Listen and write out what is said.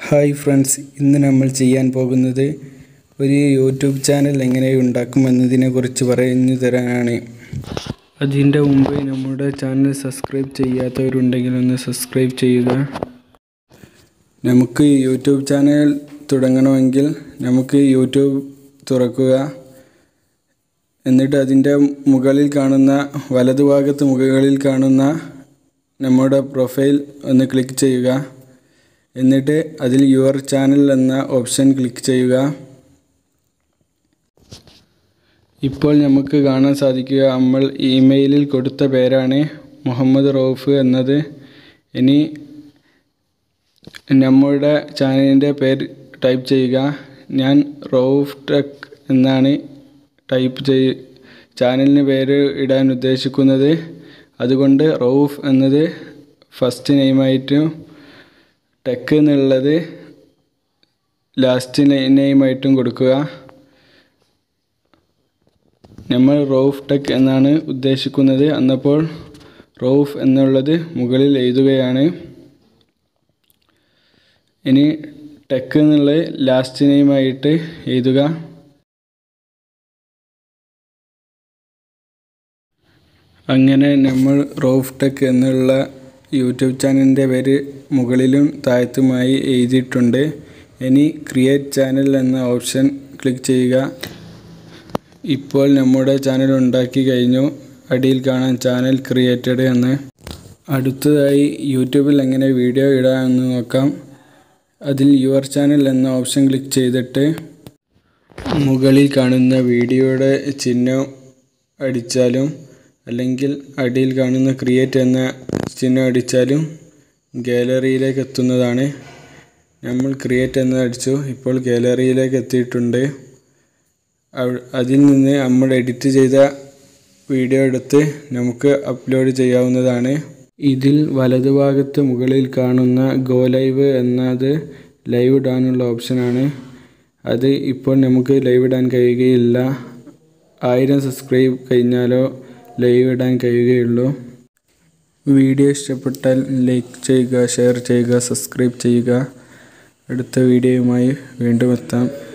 Hi friends, ഇന്ന് നമ്മൾ ചെയ്യാൻ പോകുന്നത് ഒരു യൂട്യൂബ് ചാനൽ എങ്ങനെ ഉണ്ടാക്കുമെന്നതിനെക്കുറിച്ച് പറഞ്ഞു തരാനാണ്. അതിൻ്റെ മുമ്പ് നമ്മുടെ ചാനൽ സബ്സ്ക്രൈബ് ചെയ്യാത്തവരുണ്ടെങ്കിൽ ഒന്ന് സബ്സ്ക്രൈബ് ചെയ്യുക. നമുക്ക് യൂട്യൂബ് ചാനൽ തുടങ്ങണമെങ്കിൽ നമുക്ക് യൂട്യൂബ് തുറക്കുക. എന്നിട്ട് അതിൻ്റെ മുകളിൽ കാണുന്ന വലതുഭാഗത്ത് മുകളിൽ കാണുന്ന നമ്മുടെ പ്രൊഫൈൽ ഒന്ന് ക്ലിക്ക് ചെയ്യുക. എന്നിട്ട് അതിൽ യുവർ ചാനൽ എന്ന ഓപ്ഷൻ ക്ലിക്ക് ചെയ്യുക. ഇപ്പോൾ നമുക്ക് കാണാൻ സാധിക്കുക, നമ്മൾ ഇമെയിലിൽ കൊടുത്ത പേരാണ് മുഹമ്മദ് റൌഫ് എന്നത്. ഇനി നമ്മുടെ ചാനലിൻ്റെ പേര് ടൈപ്പ് ചെയ്യുക. ഞാൻ റൌഫ് ടെക് എന്നാണ് ചാനലിന് പേര് ഇടാൻ ഉദ്ദേശിക്കുന്നത്. അതുകൊണ്ട് റൌഫ് എന്നത് ഫസ്റ്റ് നെയിമായിട്ടും ടെക് എന്നുള്ളത് ലാസ്റ്റ് നെയിമായിട്ടും കൊടുക്കുക. നമ്മൾ റൌഫ് ടെക് എന്നാണ് ഉദ്ദേശിക്കുന്നത്. അന്നപ്പോൾ റൌഫ് എന്നുള്ളത് മുകളിൽ എഴുതുകയാണ്. ഇനി ടെക് എന്നുള്ളത് ലാസ്റ്റ് നെയിമായിട്ട് എഴുതുക. അങ്ങനെ നമ്മൾ റൌഫ് ടെക് എന്നുള്ള യൂട്യൂബ് ചാനലിൻ്റെ പേര് മുകളിലും താഴത്തുമായി എഴുതിയിട്ടുണ്ട്. ഇനി ക്രിയേറ്റ് ചാനൽ എന്ന ഓപ്ഷൻ ക്ലിക്ക് ചെയ്യുക. ഇപ്പോൾ നമ്മുടെ ചാനൽ ഉണ്ടാക്കി കഴിഞ്ഞു. അടിയിൽ കാണാൻ ചാനൽ ക്രിയേറ്റഡ് എന്ന്. അടുത്തതായി യൂട്യൂബിൽ എങ്ങനെ വീഡിയോ ഇടാമെന്ന് നോക്കാം. അതിൽ യുവർ ചാനൽ എന്ന ഓപ്ഷൻ ക്ലിക്ക് ചെയ്തിട്ട് മുകളിൽ കാണുന്ന വീഡിയോയുടെ ചിഹ്നം അടിച്ചാലും അല്ലെങ്കിൽ അടിയിൽ കാണുന്ന ക്രിയേറ്റ് എന്ന ചിഹ്നം അടിച്ചാലും ഗാലറിയിലേക്ക് എത്തുന്നതാണ്. നമ്മൾ ക്രിയേറ്റ് എന്ന് അടിച്ചു. ഇപ്പോൾ ഗാലറിയിലേക്ക് എത്തിയിട്ടുണ്ട്. അതിൽ നിന്ന് നമ്മൾ എഡിറ്റ് ചെയ്ത വീഡിയോ എടുത്ത് നമുക്ക് അപ്ലോഡ് ചെയ്യാവുന്നതാണ്. ഇതിൽ വലതുഭാഗത്ത് മുകളിൽ കാണുന്ന ഗോ ലൈവ് എന്നത് ലൈവ് ഇടാനുള്ള ഓപ്ഷനാണ്. അത് ഇപ്പോൾ നമുക്ക് ലൈവ് ഇടാൻ കഴിയുകയില്ല. 1000 സബ്സ്ക്രൈബ് കഴിഞ്ഞാലോ ലൈവ് ഇടാൻ കഴിയുകയുള്ളൂ. വീഡിയോ ഇഷ്ടപ്പെട്ടാൽ ലൈക്ക് ചെയ്യുക, ഷെയർ ചെയ്യുക, സബ്സ്ക്രൈബ് ചെയ്യുക. അടുത്ത വീഡിയോയുമായി വീണ്ടും എത്താം.